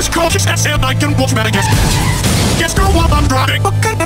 cautious as and I can watch Madagascar. Yes, girl, while I'm driving.